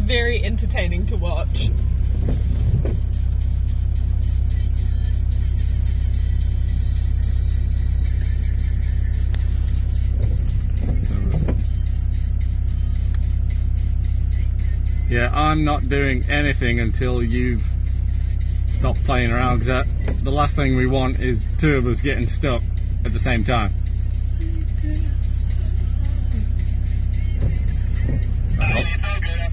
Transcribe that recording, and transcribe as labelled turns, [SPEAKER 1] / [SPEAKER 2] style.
[SPEAKER 1] very entertaining to watch.
[SPEAKER 2] Yeah, I'm not doing anything until you've stopped playing around, because the last thing we want is two of us getting stuck at the same time. Oh.